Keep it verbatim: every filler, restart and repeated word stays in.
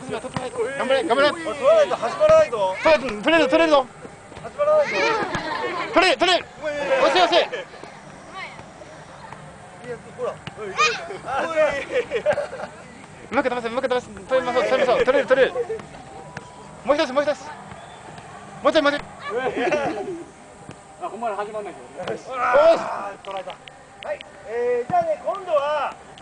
進め、進め。頑張れ、頑張れ。 取らないと始まらないぞ。 取れ、取れる、取れるぞ。 始まらないぞ。 取れ、取れ。押せ、押せ。 いや、ほら。 うまく飛ばせ、うまく飛ばせ、取れましょう、取れましょう、取れる、取れる。もう一つ、もう一つ。もうちょい、もうちょい。 あ、ほんまに始まんないけど。 おーし。 取られた。はい。えー、じゃあね、今度は。